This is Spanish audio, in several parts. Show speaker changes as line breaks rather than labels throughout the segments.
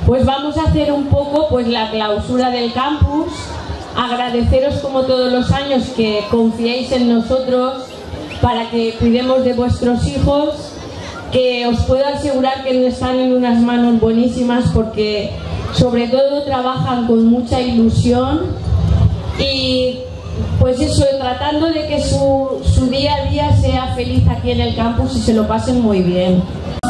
pues vamos a hacer un poco pues la clausura del campus. Agradeceros como todos los años que confiéis en nosotros para que cuidemos de vuestros hijos, que os puedo asegurar que están en unas manos buenísimas porque sobre todo trabajan con mucha ilusión y pues eso, tratando de que su día a día sea feliz aquí en el campus y se lo pasen muy bien.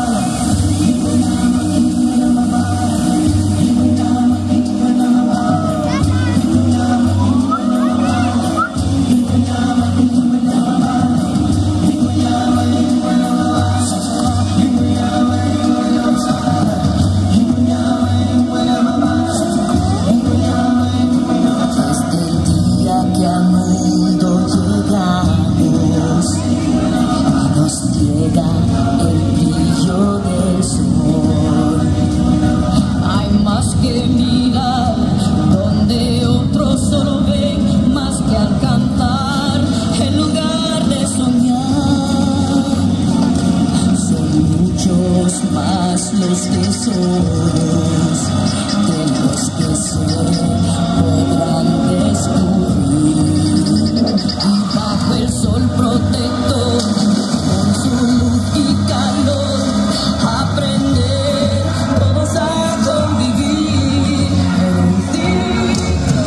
Los tesoros de los que se podrán descubrir, y bajo el sol protector, con su luz y calor, aprender todos a convivir en un ciclo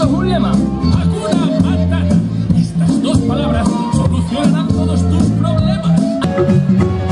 Eso es un lema. Hakuna Matata. Estas dos palabras solucionarán todos tus problemas.